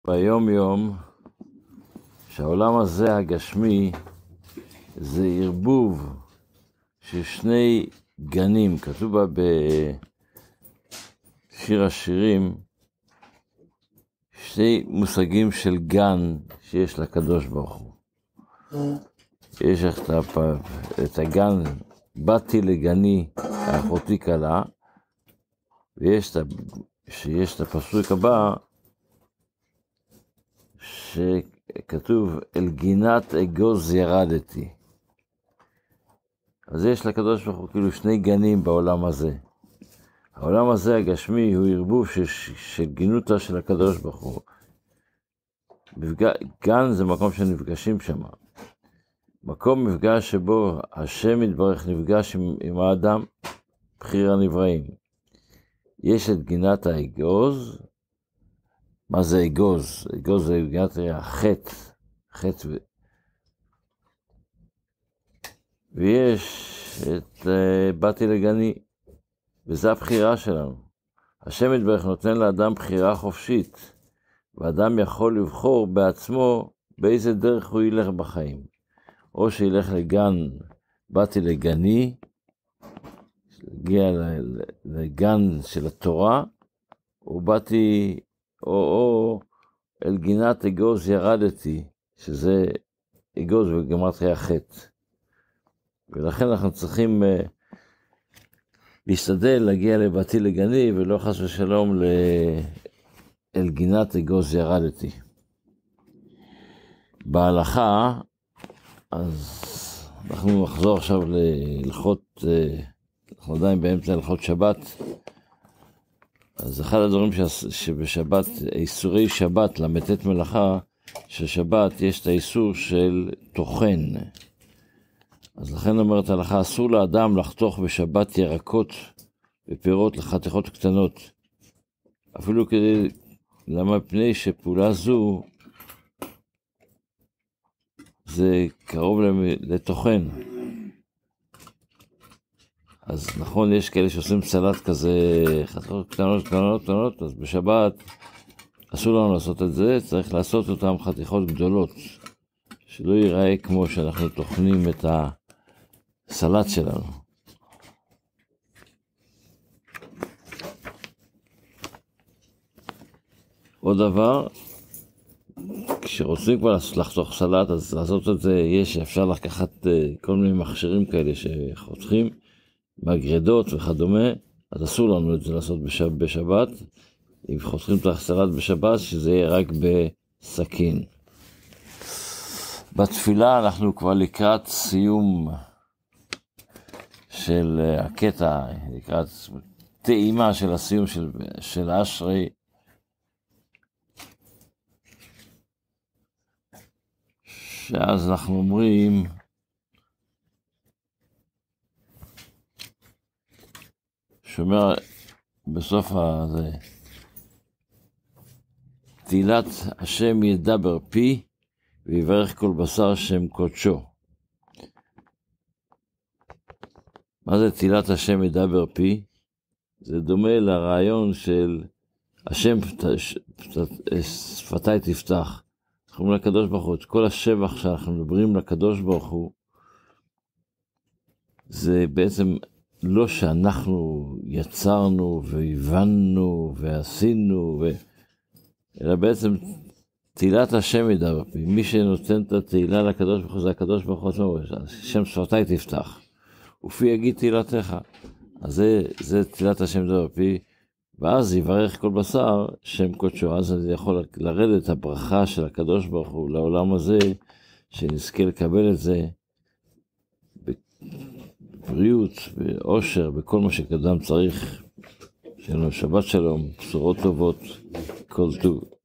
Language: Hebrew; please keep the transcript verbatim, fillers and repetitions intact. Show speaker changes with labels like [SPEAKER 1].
[SPEAKER 1] ביום יום שהעולם הזה הגשמי זה ערבוב של שני גנים. כתוב בה בשיר השירים שני מושגים של גן שיש לקדוש ברוך הוא. יש את הגן באתי לגני אחותי קלה, ויש את הפסוק הבא שכתוב אל גינת אגוז ירדתי. אז יש לקדוש ברוך הוא כאילו שני גנים בעולם הזה. העולם הזה הגשמי הוא ערבוב של, של גינותה של הקדוש ברוך הוא. גן זה מקום שנפגשים שם. מקום מפגש שבו השם יתברך נפגש עם, עם האדם, בחיר הנבראים. יש את גינת האגוז. מה זה אגוז? אגוז זה גינת החטא. חטא ו... ויש את uh, באתי לגני. וזה הבחירה שלנו. השם יתברך נותן לאדם בחירה חופשית. ואדם יכול לבחור בעצמו באיזה דרך הוא ילך בחיים. או שילך לגן, באתי לגני, להגיע לגן של התורה, או באתי, או, או אל גינת אגוז ירדתי, שזה אגוז וגמרתי החטא. ולכן אנחנו צריכים uh, להשתדל להגיע לבאתי לגני, ולא חס ושלום ל... אל גינת אגוז ירדתי. בהלכה, אז אנחנו נחזור עכשיו להלכות, אנחנו עדיין באמצע הלכות שבת. אז אחד הדברים שבשבת, איסורי שבת, למתת מלאכה, ששבת יש את האיסור של תוכן. אז לכן אומרת ההלכה, אסור לאדם לחתוך בשבת ירקות ופירות לחתיכות קטנות. אפילו כדי, למה פני שפעולה זו, זה קרוב לתוכן. אז נכון, יש כאלה שעושים סלט כזה, חתיכות קטנות, קטנות, קטנות, אז בשבת אסור לנו לעשות את זה, צריך לעשות אותם חתיכות גדולות, שלא ייראה כמו שאנחנו תוכנים את הסלט שלנו. עוד דבר, כשרוצים כבר לחתוך סלט, אז לעשות את זה, יש, אפשר לקחת כל מיני מכשירים כאלה שחותכים, מגרדות וכדומה, אז אסור לנו את זה לעשות בשבת, בשבת. אם חותכים את הסלט בשבת, שזה יהיה רק בסכין. בתפילה אנחנו כבר לקראת סיום של הקטע, לקראת טעימה של הסיום של, של אשרי, שאז אנחנו אומרים, שאומר בסוף הזה, תהילת השם ידבר פי, ויברך כל בשר שם קודשו. מה זה תהילת השם ידבר פי? זה דומה לרעיון של השם שפתי תפתח. אנחנו אומרים לקדוש ברוך הוא, את כל השבח שאנחנו מדברים לקדוש ברוך הוא, זה בעצם לא שאנחנו יצרנו והבנו ועשינו, ו... אלא בעצם תהילת השם ידבר פי. מי שנותן את התהילה לקדוש ברוך הוא זה הקדוש ברוך הוא, השם שפתי תפתח, ופי יגיד תהילתך. אז זה, זה תהילת השם ידבר פי, ואז יברך כל בשר שם קודשו. אז זה יכול לרדת הברכה של הקדוש ברוך הוא לעולם הזה, שנזכה לקבל את זה בבריאות, באושר, בכל מה שקדם צריך. שלנו שבת שלום, בשורות טובות, כל טוב.